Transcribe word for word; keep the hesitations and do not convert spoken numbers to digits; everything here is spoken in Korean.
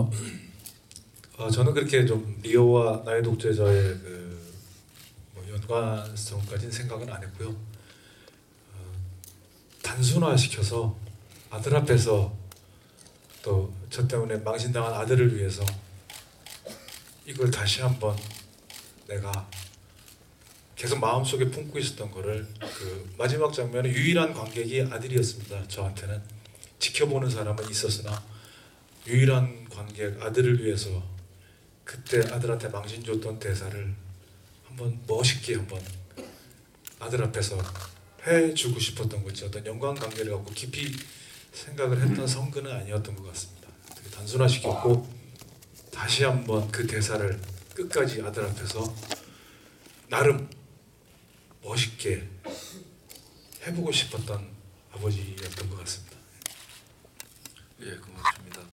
어떠세요? 어, 저는 그렇게 좀 리오와 나의 독재자의 그 뭐 연관성까지는 생각은 안 했고요. 어, 단순화시켜서 아들 앞에서 또 저 때문에 망신당한 아들을 위해서 이걸 다시 한번 내가 계속 마음속에 품고 있었던 거를 그 마지막 장면의 유일한 관객이 아들이었습니다. 저한테는 지켜보는 사람은 있었으나 유일한 관객 아들을 위해서 그때 아들한테 망신 줬던 대사를 한번 멋있게 한번 아들 앞에서 해주고 싶었던 거지, 어떤 연관관계를 갖고 깊이 생각을 했던 성근은 아니었던 것 같습니다. 되게 단순화시켰고 다시 한번 그 대사를 끝까지 아들 앞에서 나름 멋있게 해보고 싶었던 아버지였던 것 같습니다. 예, 고맙습니다.